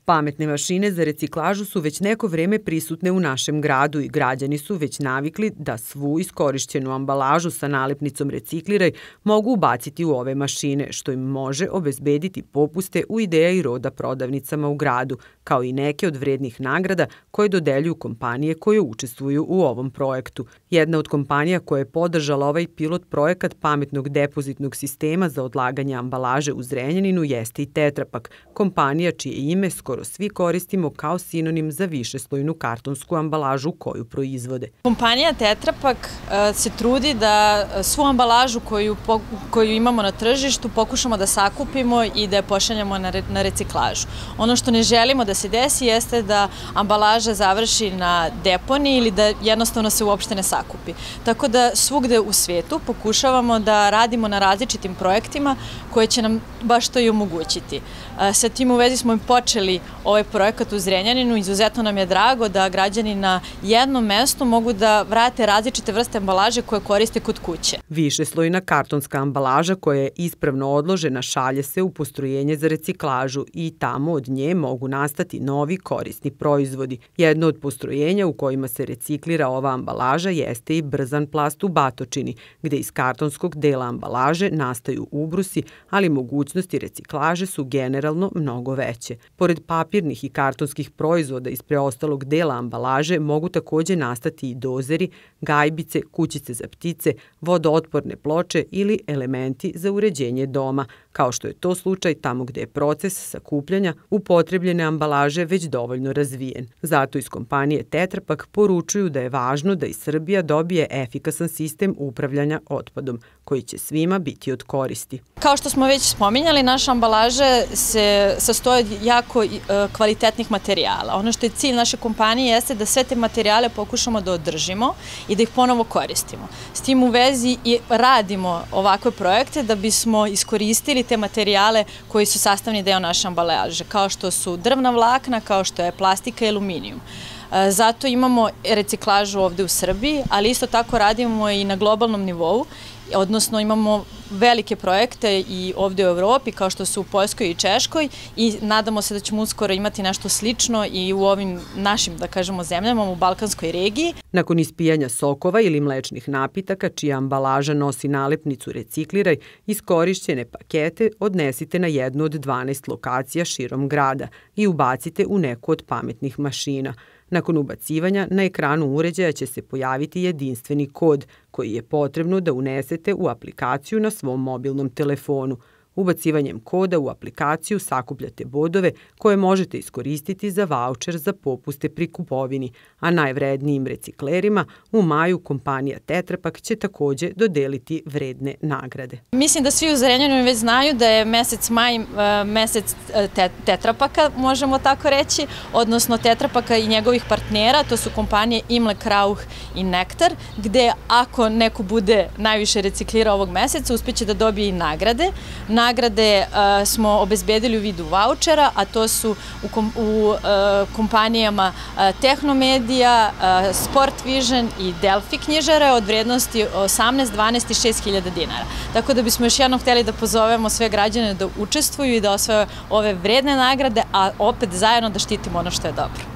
Pametne mašine za reciklažu su već neko vreme prisutne u našem gradu i građani su već navikli da svu iskorišćenu ambalažu sa nalepnicom recikliraj mogu ubaciti u ove mašine, što im može obezbediti popuste u Ideja i Roda prodavnicama u gradu, kao i neke od vrednih nagrada koje dodeljuju kompanije koje učestvuju u ovom projektu. Jedna od kompanija koja je podržala ovaj pilot projekat pametnog depozitnog sistema za odlaganje ambalaže u Zrenjaninu jeste i Tetra Pak, kompanija čije ime skoro svi koristimo kao sinonim za višeslojnu kartonsku ambalažu koju proizvode. Kompanija Tetra Pak se trudi da svu ambalažu koju imamo na tržištu pokušamo da sakupimo i da je pošaljemo na reciklažu. Ono što ne želimo da se desi jeste da ambalaža završi na deponiji ili da jednostavno se uopšte ne sakupi. Tako da svugde u svetu pokušavamo da radimo na različitim projektima koje će nam baš to i omogućiti. Sa tim u vezi smo i počeli ovaj projekat u Zrenjaninu. Izuzetno nam je drago da građani na jednom mestu mogu da vrate različite vrste ambalaže koje koriste kod kuće. Višeslojna kartonska ambalaža koja je ispravno odložena šalje se u postrojenje za reciklažu i tamo od nje mogu nastati novi korisni proizvodi. Jedno od postrojenja u kojima se reciklira ova ambalaža jeste i Brzan plast u Batočini, gde iz kartonskog dela ambalaže nastaju ubrusi, ali mogućnosti reciklaže su generalno mnogo veće. Pored papirnih i kartonskih proizvoda iz preostalog dela ambalaže mogu takođe nastati i dozeri, gajbice, kućice za ptice, vodootporne ploče ili elementi za uređenje doma, kao što je to slučaj tamo gde je proces sakupljanja upotrebljene ambalaže već dovoljno razvijen. Zato iz kompanije Tetra Pak poručuju da je važno da i Srbija dobije efikasan sistem upravljanja otpadom, koji će svima biti od koristi. Kao što smo već spominjali, naše ambalaže se sastoje od jako kvalitetnih materijala. Ono što je cilj naše kompanije jeste da sve te materijale pokušamo da održimo i da ih ponovo koristimo. S tim u vezi i radimo ovakve projekte da bismo iskoristili te materijale koji su sastavni deo naše ambalaže, kao što su drvna vlakna, kao što je plastika i aluminijum. Zato imamo reciklažu ovde u Srbiji, ali isto tako radimo i na globalnom nivou, odnosno imamo velike projekte i ovde u Evropi, kao što su u Poljskoj i Češkoj, i nadamo se da ćemo uskoro imati nešto slično i u ovim našim, da kažemo, zemljama u balkanskoj regiji. Nakon ispijanja sokova ili mlečnih napitaka, čija ambalaža nosi nalepnicu recikliraj, iskorišćene pakete odnesite na jednu od 12 lokacija širom grada i ubacite u neku od pametnih mašina. Nakon ubacivanja, na ekranu uređaja će se pojaviti jedinstveni kod koji je potrebno da unesete u aplikaciju na svom mobilnom telefonu. Ubacivanjem koda u aplikaciju sakupljate bodove koje možete iskoristiti za vaučer za popuste pri kupovini, a najvrednijim reciklerima u maju kompanija Tetra Pak će takođe dodeliti vredne nagrade. Mislim da svi u Zrenjaninu već znaju da je mesec maj mesec Tetra Paka, možemo tako reći, odnosno Tetra Paka i njegovih partnera, to su kompanije Imlek, Rauch i Nektar, gde ako neko bude najviše reciklirao ovog meseca, uspeće da dobije i nagrade. Nagrade smo obezbedili u vidu vaučera, a to su u kompanijama Tehnomedija, Sport Vision i Delfi knjižare od vrednosti 18, 12 i 6.000 dinara. Tako da bismo još jednom hteli da pozovemo sve građane da učestvuju i da osvoje ove vredne nagrade, a opet zajedno da štitimo ono što je dobro.